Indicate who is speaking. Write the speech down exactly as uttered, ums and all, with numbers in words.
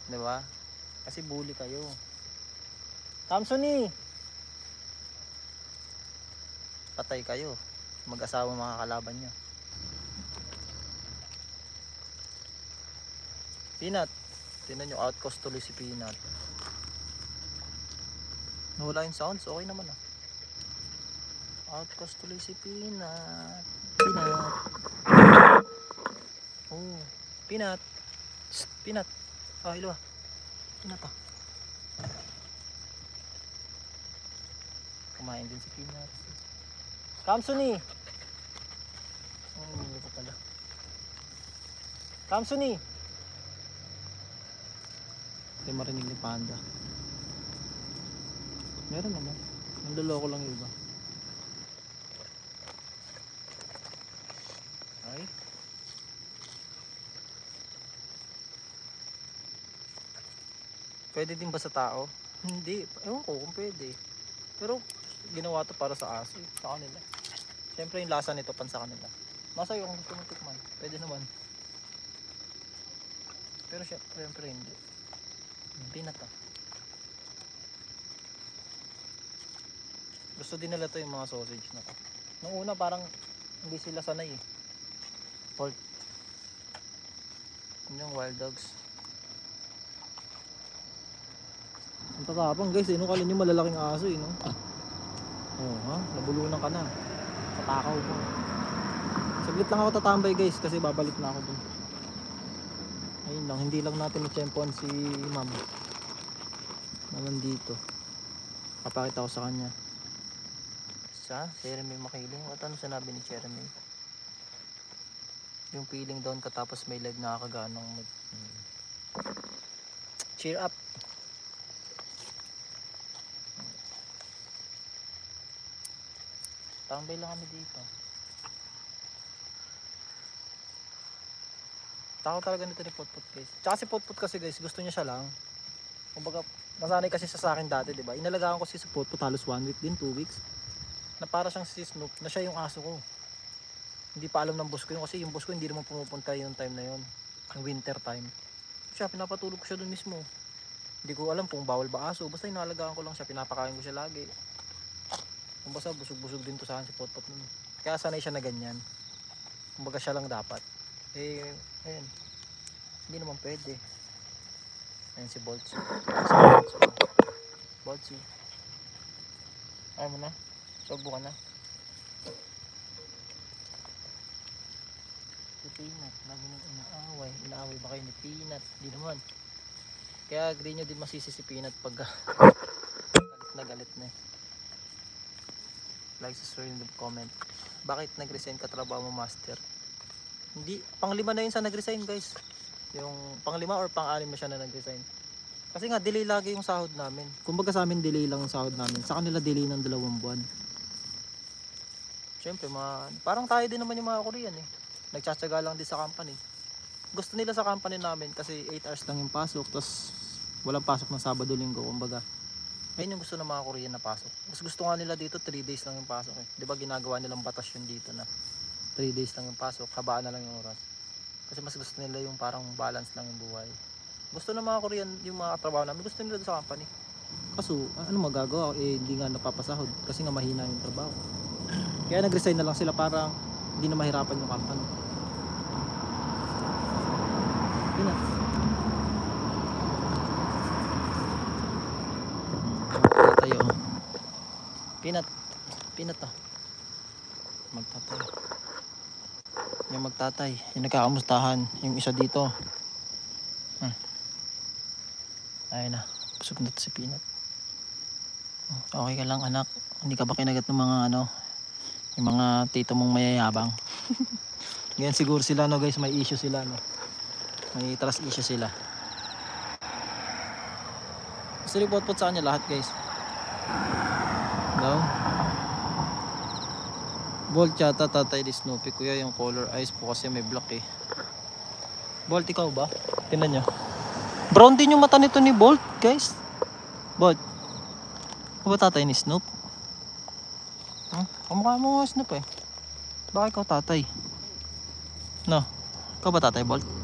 Speaker 1: Di ba? Kasi bully kayo. Samsoni! Patay kayo. Mag-asawa mga kalaban nyo. Peanut. Tingnan nyo, outcast tuloy si Peanut. Nawala yung sounds, okay naman ah. Outcast tuloy si Peanut. Peanut. Oh, Peanut. Shh, Peanut. Ah, hilo ah. Peanut ah. Kumain din si Peanut. Samsoni. Oh, hindi ko pala. Samsoni. Hindi marinig ni Panda. Meron naman. Nandaloko lang yung iba. Ay. Pwede din ba sa tao? Hindi. Ewan ko kung pwede. Pero ginawa to para sa aso. Sa kanila. Siyempre yung lasa nito pan sa kanila. Masaya kung gusto mong tikman. Pwede naman. Pero siyempre hindi. Hindi na to. Gusto din nila to yung mga sausage na to. Nung una parang hindi sila sanay eh. Pork. Yun yung wild dogs. Ang tatapang guys eh. Nung kalin yung malalaking aso eh no? Oo ha? Nabulunan ka na. Katakaw mo. Saglit lang ako tatambay guys kasi babalik na ako dun. Ayun lang. Hindi lang natin i-champion si ma'am. Na nandito. Papakita ko sa kanya. Sa Jeremy makiling. At ano sinabi ni Jeremy? Yung feeling down ka tapos may leg nakakaganong mag hmm. Cheer up. Tambay lang kami dito. Tako talaga nito ni Potpot guys. Tsaka si Potpot kasi guys gusto niya siya lang. Kumbaga nasanay kasi sa akin dati diba. Inalagaan ko si Potpot halos one week din, two weeks. Na para siyang si Snoop na siya yung aso ko. Hindi pa alam ng boss ko yun kasi yung boss ko hindi naman pumupunta yung time na yun. Yung winter time. Siya pinapatulog ko siya dun mismo. Hindi ko alam kung bawal ba aso. Basta inalagaan ko lang siya. Pinapakain ko siya lagi. Kung basta busog-busog din to sa akin si Potpot nun. Kaya sanay siya na ganyan. Kumbaga siya lang dapat. Eh, ayun. Hindi naman pwede. Ayun si Boltz. Si Boltz. Boltz. Ayaw mo na? Sogbo ka na? Si Peanut, lagi nang inaaway. Inaaway ba kayo ni Peanut? Hindi naman. Kaya agree nyo din masisi si Peanut pag galit na galit na eh. Like, subscribe, and comment. Bakit nag-resign ka trabaho mo, master? Hindi, panglima na yun sa nag-resign guys. Yung panglima or pang-anim na siya na nag-resign. Kasi nga delay lagi yung sahod namin. Kumbaga sa amin delay lang yung sahod namin. Sa kanila delay ng dalawang buwan. Siyempre, mga, parang tayo din naman yung mga Korean eh. Nagtsatsaga lang din sa company. Gusto nila sa company namin kasi eight hours lang yung pasok. Tapos walang pasok ng Sabado, Linggo. Kumbaga, ayun yung gusto ng mga Korean na pasok. Mas gusto nga nila dito three days lang yung pasok eh. Diba ginagawa nilang batas yun dito na three days lang yung pasok. Habaan na lang yung oras. Kasi mas gusto nila yung parang balance lang yung buhay. Gusto ng mga Korean yung mga trabaho namin. Gusto nila sa company. Kaso ano magagawa? Eh hindi nga napapasahod. Kasi nga mahina yung trabaho. Kaya nag-resign na lang sila para hindi na mahirapan yung company. Yun na. Tayo. Peanut. Peanut ah. Magtatay. Yung magtatay. Yung nagkakamustahan. Yung isa dito. Hmm. Ayun na. Busog na si Peanut. Okay ka lang anak. Hindi ka ba kinagat ng mga ano? Yung mga tito mong mayayabang. Ganyan siguro sila no guys, may issue sila no. May trust issue sila. Gusto rin pot-pot sa kanya lahat guys. No? Bolt yata tatay di Snoopy. Kuya yung color eyes po kasi may black eh. Bolt ikaw ba? Tingnan nyo. Brown din yung mata nito ni Bolt guys. Bolt. Ano ba tatay ni Snoop? Huh? Kamukha mo Snoop eh. Bakit ikaw tatay? No? Ikaw ba tatay Bolt?